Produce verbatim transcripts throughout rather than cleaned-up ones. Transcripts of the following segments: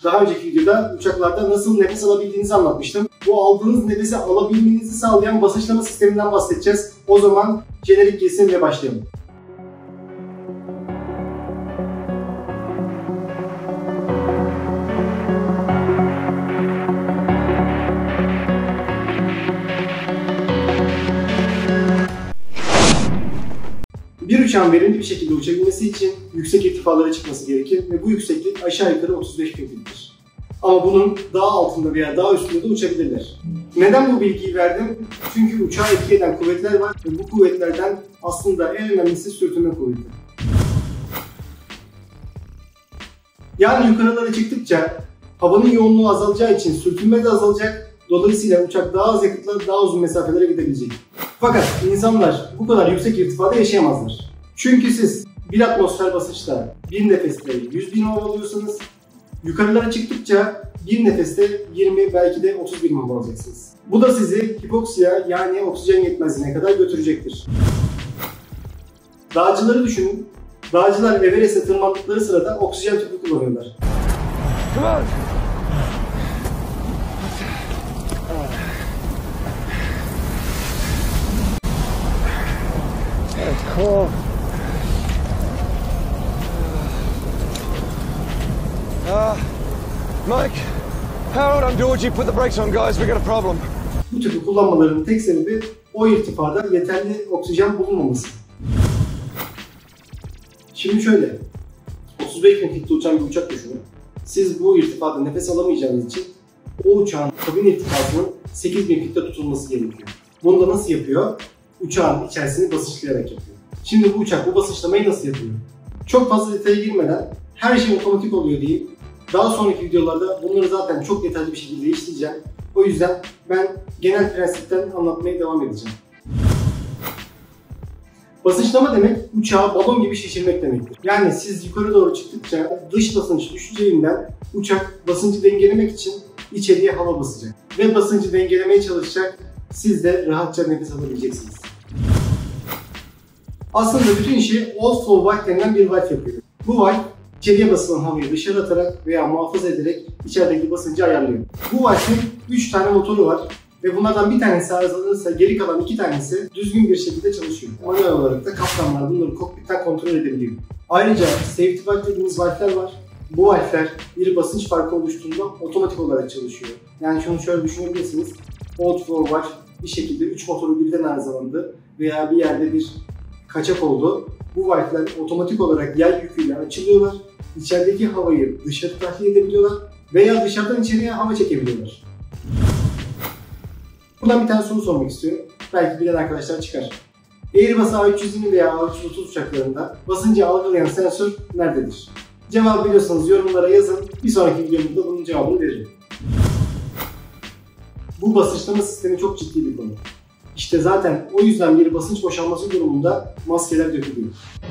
Daha önceki videoda uçaklarda nasıl nefes alabildiğinizi anlatmıştım. Bu aldığınız nefesi alabilmenizi sağlayan basınçlama sisteminden bahsedeceğiz. O zaman jenerik gelsin ve başlayalım. Bir uçağın verimli bir şekilde uçabilmesi için yüksek irtifalara çıkması gerekir ve bu yükseklik aşağı yukarı otuz beş bin feet'tir. Ama bunun daha altında veya daha üstünde de uçabilirler. Neden bu bilgiyi verdim? Çünkü uçağı etki eden kuvvetler var ve bu kuvvetlerden aslında en önemlisi sürtünme kuvveti. Yani yukarılara çıktıkça havanın yoğunluğu azalacağı için sürtünme de azalacak. Dolayısıyla uçak daha az yakıtla daha uzun mesafelere gidebilecek. Fakat insanlar bu kadar yüksek irtifada yaşayamazlar. Çünkü siz bir atmosfer basınçta bir nefeste yüz bin hava alıyorsanız yukarılara çıktıkça bir nefeste yirmi belki de otuz bin hava alacaksınız. Bu da sizi hipoksiya yani oksijen yetmezliğine kadar götürecektir. Dağcıları düşünün. Dağcılar Everest'e tırmandıkları sırada oksijen tüpü kullanıyorlar. Come on. Cool. Uh, Mike, Harold, I'm Georgie. Put the brakes on, guys. We got a problem. Bu tüpü kullanmalarının tek sebebi o irtifada yeterli oksijen bulunmaması. Şimdi şöyle, otuz beş bin feet'te uçan bir uçak düşünün. Siz bu irtifada nefes alamayacağınız için o uçağın kabin irtifasının sekiz bin feet'te tutulması gerekiyor. Bunu da nasıl yapıyor? Uçağın içerisini basınçlayarak yapıyor. Şimdi bu uçak bu basınçlamayı nasıl yapıyor? Çok fazla detaya girmeden her şey otomatik oluyor diyeyim. Daha sonraki videolarda bunları zaten çok detaylı bir şekilde işleyeceğim. O yüzden ben genel prensipten anlatmaya devam edeceğim. Basınçlama demek uçağı balon gibi şişirmek demektir. Yani siz yukarı doğru çıktıkça dış basınç düşeceğinden uçak basıncı dengelemek için içeriye hava basacak. Ve basıncı dengelemeye çalışacak. Siz de rahatça nefes alabileceksiniz. Aslında bütün işi Old Flow Valve denilen bir valve yapıyor. Bu valve içeriye basılan havayı dışarı atarak veya muhafaza ederek içerideki basıncı ayarlıyor. Bu valve'in üç tane motoru var ve bunlardan bir tanesi arızalanırsa geri kalan iki tanesi düzgün bir şekilde çalışıyor. Manuel olarak da kaptanlar bunları kokpitten kontrol edebiliyor. Ayrıca safety valve dediğimiz valve'ler var. Bu valve'ler bir basınç farkı oluştuğunda otomatik olarak çalışıyor. Yani şunu şöyle düşünebilirsiniz. Old Flow Valve bir şekilde üç motoru birden arızalandı veya bir yerde bir kaçak oldu. Bu valve'ler otomatik olarak yay yüküyle açılıyorlar. İçerideki havayı dışarı tahliye edebiliyorlar veya dışarıdan içeriye hava çekebiliyorlar. Buradan bir tane soru sormak istiyorum. Belki bilen arkadaşlar çıkar. Airbus A üç yüz yirmi veya A üç yüz otuz uçaklarında basıncı algılayan sensör nerededir? Cevabı biliyorsanız yorumlara yazın. Bir sonraki videomda bunun cevabını veririm. Bu basınçlama sistemi çok ciddi bir konu. İşte zaten o yüzden bir basınç boşalması durumunda maskeler dökülüyor.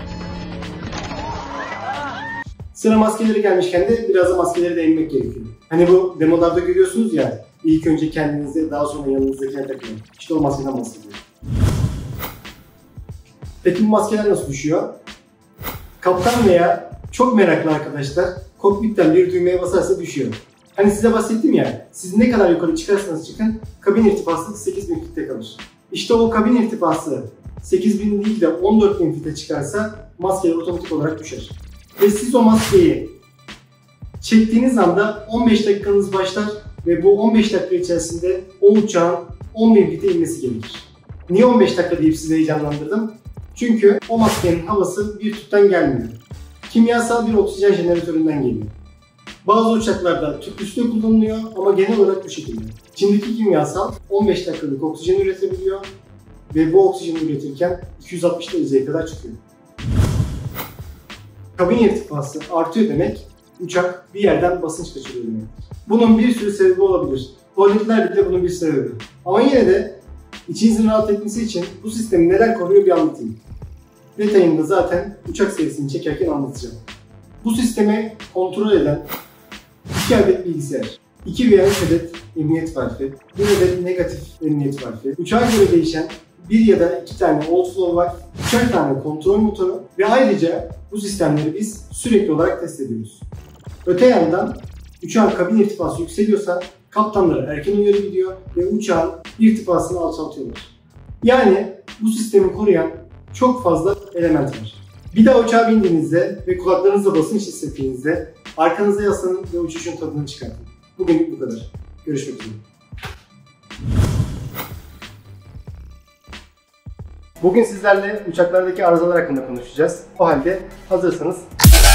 Sıra maskeleri gelmişken de biraz da maskeleri değinmek gerekiyor. Hani bu demolarda görüyorsunuz ya, ilk önce kendinize daha sonra yanınızdakine takın. İşte o maskeden bahsediyor. Peki bu maskeler nasıl düşüyor? Kaptan veya çok meraklı arkadaşlar kokpitten bir düğmeye basarsa düşüyor. Hani size bahsettim ya, siz ne kadar yukarı çıkarsanız çıkın, kabin irtifası sekiz bin feet'te kalır. İşte o kabin irtifası sekiz bin değil de on dört bin feet'e çıkarsa maskeler otomatik olarak düşer. Ve siz o maskeyi çektiğiniz anda on beş dakikanız başlar ve bu on beş dakika içerisinde o uçağın on bin feet'e inmesi gerekir. Niye on beş dakika deyip sizi heyecanlandırdım? Çünkü o maskenin havası bir tüpten gelmiyor. Kimyasal bir oksijen jeneratöründen geliyor. Bazı uçaklarda tüp üstü kullanılıyor ama genel olarak bu şekilde. İçindeki kimyasal on beş dakikalık oksijen üretebiliyor ve bu oksijeni üretirken iki yüz altmış dereceye kadar çıkıyor. Kabin irtifası artıyor demek, uçak bir yerden basınç kaçırıyor demek. Bunun bir sürü sebebi olabilir. Tuvaletler bile bunun bir sebebi. Ama yine de içinizin rahat etmesi için bu sistemi neden koruyor bir anlatayım. Detayını da zaten uçak serisini çekerken anlatacağım. Bu sistemi kontrol eden iki adet bilgisayar, iki veya üç adet emniyet valfi, bir adet negatif emniyet valfi, uçağa göre değişen bir ya da iki tane old flow valve, üçer tane kontrol motoru ve ayrıca bu sistemleri biz sürekli olarak test ediyoruz. Öte yandan Uçağın kabin irtifası yükseliyorsa kaptanlara erken uyarı gidiyor ve uçağın irtifasını alçaltıyorlar. Yani bu sistemi koruyan çok fazla element var. Bir daha uçağa bindiğinizde ve kulaklarınızda basınç hissettiğinizde arkanıza yaslanın ve uçuşun tadını çıkartın. Bugünlük bu kadar. Görüşmek üzere. Bugün sizlerle uçaklardaki arızalar hakkında konuşacağız. O halde hazırsanız